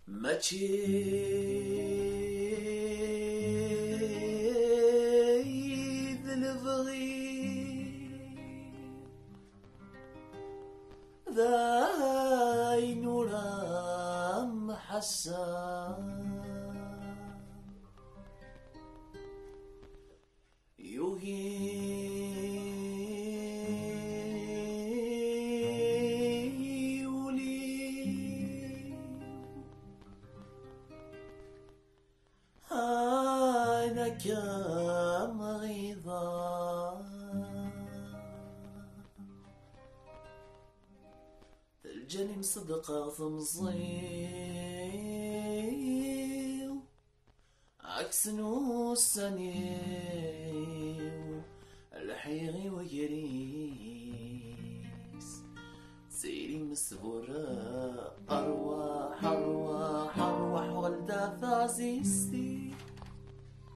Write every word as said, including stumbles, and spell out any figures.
ماشي ذا البغي ذا نورام حسان يوهي أنا كم غيظا الجنين صدقة ثمزيو عكس نوسانيو الحيغي ويريس سيري مسبورة أرواح أرواح أرواح ولدة ثازيستي